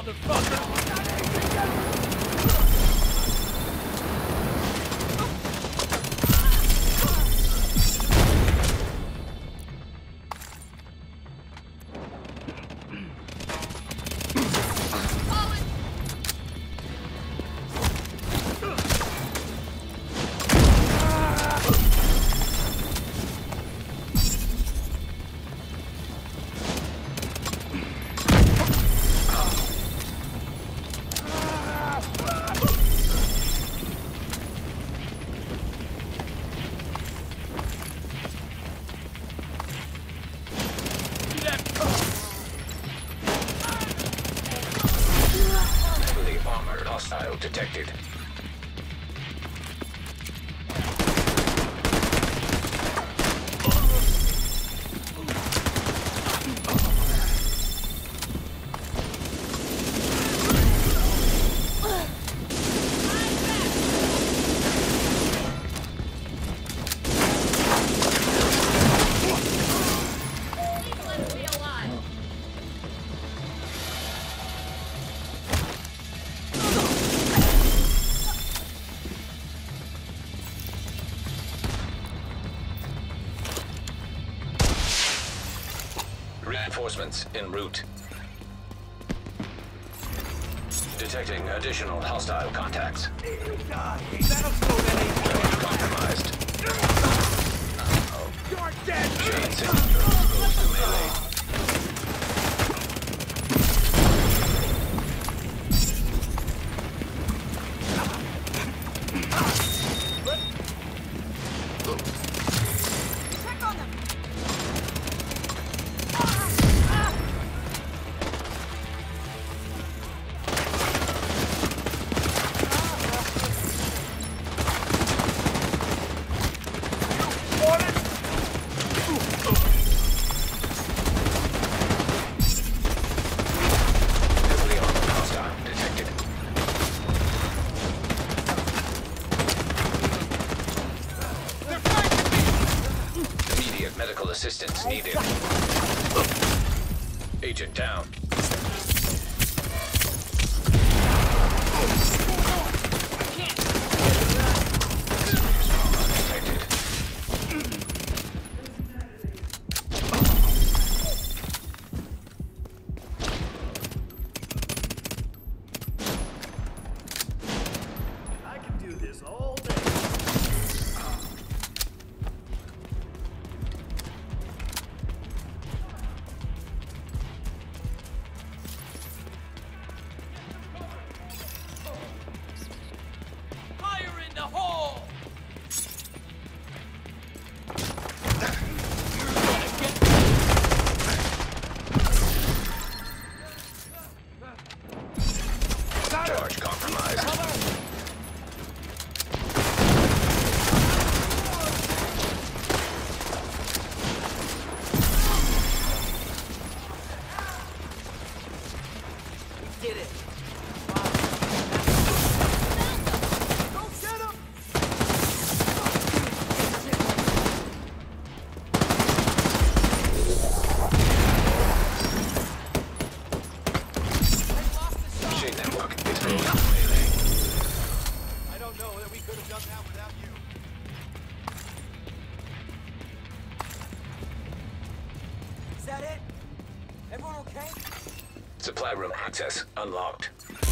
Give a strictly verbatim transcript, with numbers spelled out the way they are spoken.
Hostile detected. Reinforcements en route. Detecting additional hostile contacts. Compromised. You're dead! Chain signature goes to melee. Medical assistance needed. Agent down. I can do this all day. Charge compromised. Did it. Go get him! Chain network exposed to melee. I don't know that we could have done that without you. Is that it? Everyone okay? Supply room access unlocked.